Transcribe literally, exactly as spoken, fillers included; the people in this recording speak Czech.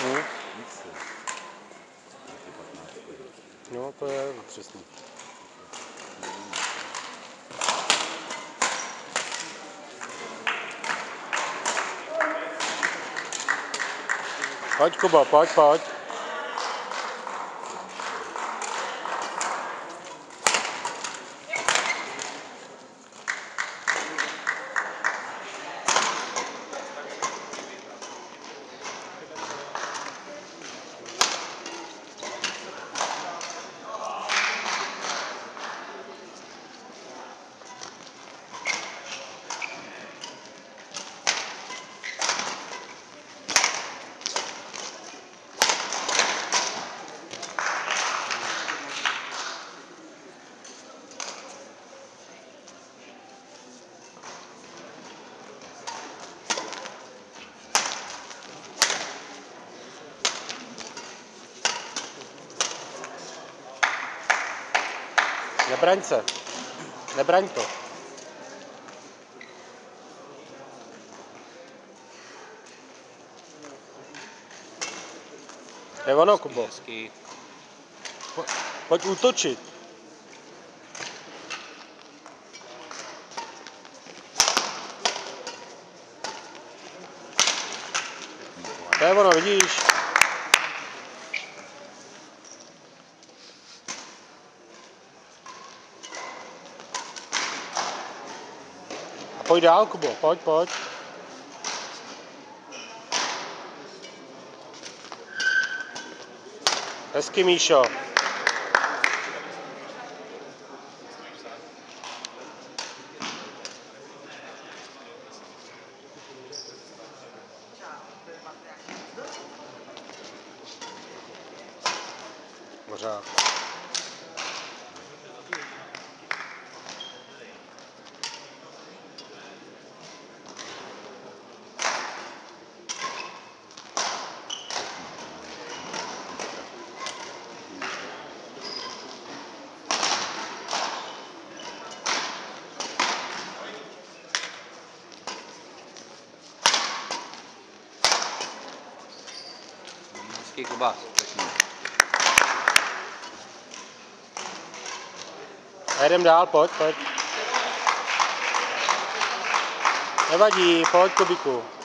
Hmm. No, to je přesně. Pojď, Kubo, pojď, pojď. Nebraň se. Nebraň to. Je ono, Kubo. Po, pojď útočit. To je ono, vidíš? A pojď dál, Kubo, pojď, pojď. Hezky, Míšo. Pořád. Kuba. A jdem dál, pojď, pojď. Nevadí, pojď, Kubíku.